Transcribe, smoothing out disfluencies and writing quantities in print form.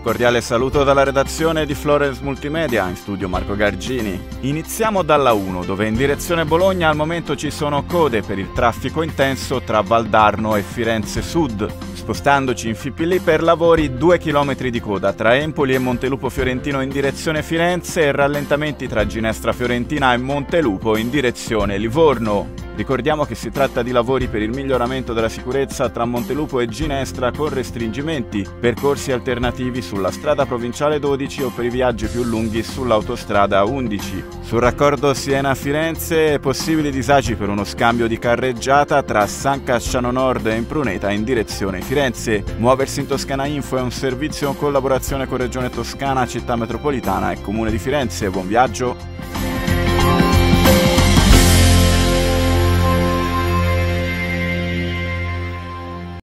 cordiale saluto dalla redazione di Florence Multimedia, in studio Marco Gargini. Iniziamo dalla 1, dove in direzione Bologna al momento ci sono code per il traffico intenso tra Valdarno e Firenze Sud. Spostandoci in Fipili per lavori 2 km di coda tra Empoli e Montelupo Fiorentino in direzione Firenze e rallentamenti tra Ginestra Fiorentina e Montelupo in direzione Livorno. Ricordiamo che si tratta di lavori per il miglioramento della sicurezza tra Montelupo e Ginestra con restringimenti, percorsi alternativi sulla strada provinciale 12 o per i viaggi più lunghi sull'autostrada 11. Sul raccordo Siena-Firenze possibili disagi per uno scambio di carreggiata tra San Casciano Nord e Impruneta in direzione Firenze. Muoversi in Toscana Info è un servizio in collaborazione con Regione Toscana, Città Metropolitana e Comune di Firenze. Buon viaggio!